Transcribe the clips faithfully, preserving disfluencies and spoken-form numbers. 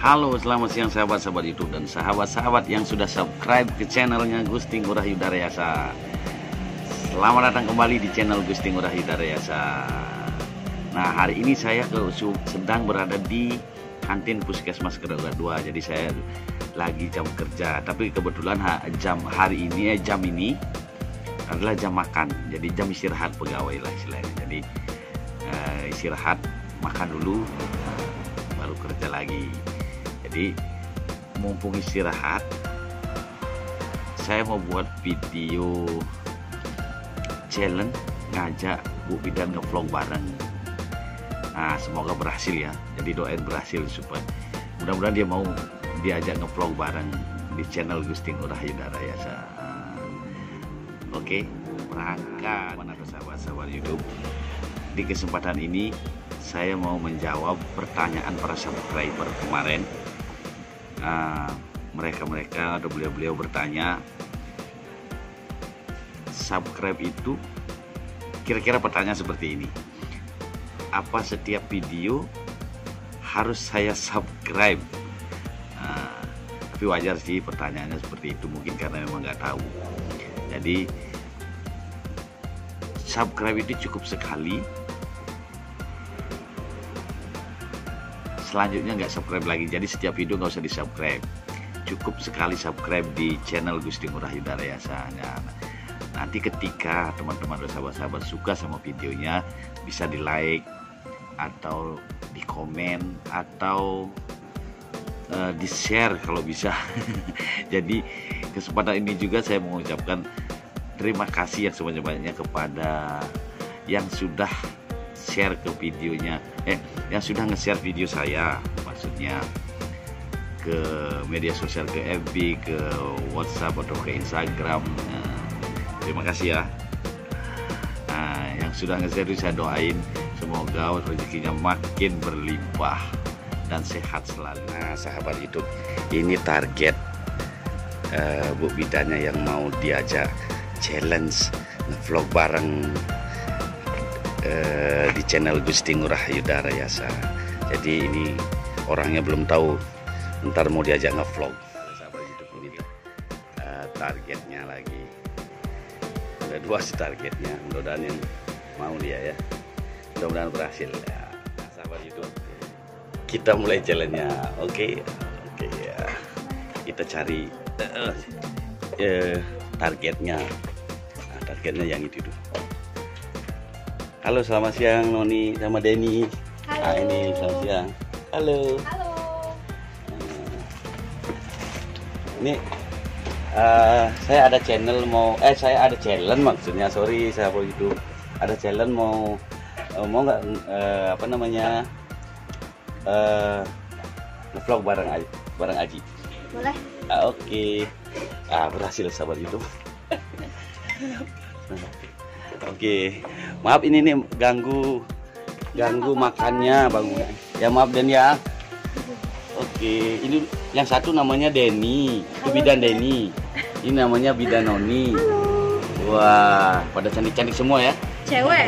Halo, selamat siang sahabat-sahabat YouTube dan sahabat-sahabat yang sudah subscribe ke channelnya Gusti Ngurah Yudarayasa. Selamat datang kembali di channel Gusti Ngurah Yudarayasa. Nah, hari ini saya ke, sedang berada di kantin Puskesmas Kedua dua. Jadi saya lagi jam kerja, tapi kebetulan jam hari ini, eh, jam ini adalah jam makan. Jadi jam istirahat pegawai lah istilahnya. Jadi uh, istirahat, makan dulu, uh, baru kerja lagi. Jadi mumpung istirahat, saya mau buat video challenge ngajak Bu Bidan ngevlog bareng. Nah, semoga berhasil ya. Jadi doain berhasil supaya mudah-mudahan dia mau diajak ngevlog bareng di channel Gusti Ngurah Yudarayasa. Oke, berangkat mana sahabat-sahabat YouTube. Di kesempatan ini saya mau menjawab pertanyaan para subscriber kemarin. Mereka-mereka uh, atau beliau-beliau bertanya, subscribe itu kira-kira pertanyaan seperti ini: apa setiap video harus saya subscribe? Uh, tapi wajar sih pertanyaannya seperti itu, mungkin karena memang nggak tahu. Jadi subscribe itu cukup sekali, selanjutnya nggak subscribe lagi. Jadi setiap video nggak usah di subscribe, cukup sekali subscribe di channel Gusti Ngurah Yudarayasa. Nah, nanti ketika teman-teman dan sahabat-sahabat suka sama videonya, bisa di like atau di komen atau uh, di share kalau bisa. Jadi kesempatan ini juga saya mengucapkan terima kasih yang sebanyak-banyaknya kepada yang sudah share ke videonya, eh yang sudah nge-share video saya, maksudnya ke media sosial, ke F B, ke WhatsApp atau ke Instagram. Nah, terima kasih ya. Nah, yang sudah nge-share itu saya doain semoga rezekinya makin berlimpah dan sehat selalu. Nah, sahabat YouTube, ini target uh, Bu Bidannya yang mau diajak challenge nge-vlog bareng Uh, di channel Gusti Ngurah Yudarayasa. Jadi ini orangnya belum tahu, ntar mau diajak ngevlog. Sahabat YouTube, ini uh, targetnya lagi. Ada dua sih targetnya. Mudah-mudahan yang mau dia ya. Mudah-mudahan berhasil ya. Nah, sahabat YouTube, kita mulai challenge-nya. Oke, okay. Oke okay, ya. Kita cari uh, uh, targetnya. Nah, targetnya yang itu dulu. Halo, selamat siang Noni sama Denny. Halo. Nah, ini selamat siang. Halo. Halo. Nah, ini uh, saya ada channel mau, eh saya ada challenge maksudnya, sorry saya itu ada challenge mau uh, mau nggak uh, apa namanya uh, vlog bareng Aji, bareng Aji. Boleh. Ah, Oke, okay. ah, berhasil sahabat YouTube. Oke, okay. Maaf ini nih ganggu ganggu ya, makannya bang. Ya maaf Den ya. Oke, okay. Ini yang satu namanya Denny, itu Bidan Denny. Ini namanya Bidan Noni. Halo. Wah, pada cantik-cantik semua ya. Cewek.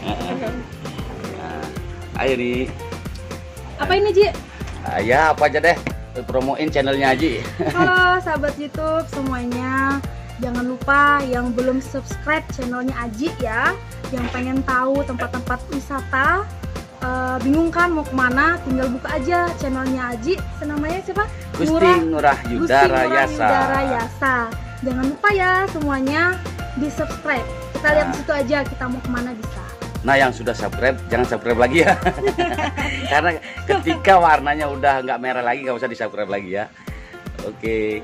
Nah, ayo nih. Apa ini Ji? Ah, ya apa aja deh, promoin channelnya Aji. Halo sahabat YouTube semuanya. Jangan lupa yang belum subscribe channelnya Aji ya, yang pengen tahu tempat-tempat wisata, uh, bingung kan mau kemana, tinggal buka aja channelnya Aji. Namanya siapa? Gusti Ngurah Yudarayasa. Yudarayasa. Jangan lupa ya semuanya di subscribe. Kita lihat di situ aja kita mau kemana bisa. Nah, yang sudah subscribe jangan subscribe lagi ya. Karena ketika warnanya udah nggak merah lagi, nggak usah di subscribe lagi ya. Oke.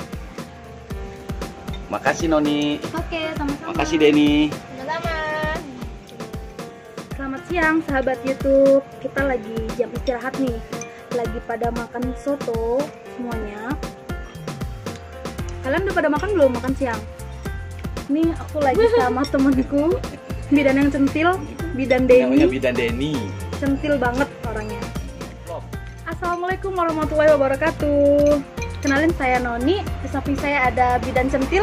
Makasih Noni. Oke, sama-sama. Makasih Denny. Sama-sama. Selamat siang sahabat YouTube. Kita lagi jam istirahat nih. Lagi pada makan soto semuanya. Kalian udah pada makan belum makan siang? Ini aku lagi sama temenku, Bidan yang centil, Bidan Denny. Namanya Bidan Denny. Centil banget orangnya. Assalamualaikum warahmatullahi wabarakatuh. Kenalin, saya Noni, di samping saya ada Bidan Centil.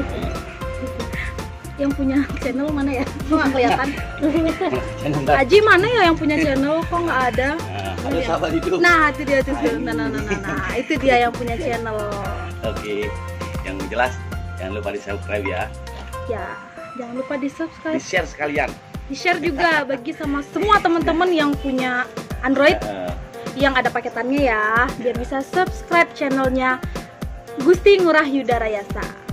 Yang punya channel mana ya? Kok nggak kelihatan? Aji mana ya yang punya channel? Kok nggak ada? Halo sahabat hidup. Nah, itu dia tuh. Nah, nah, nah, nah, nah, itu dia yang punya channel. Oke, yang jelas jangan lupa di subscribe ya. Ya, jangan lupa di subscribe. Di share sekalian. Di share juga bagi sama semua teman-teman yang punya Android, Uh, yang ada paketannya ya, biar bisa subscribe channelnya Gusti Ngurah Yuda Rayasa.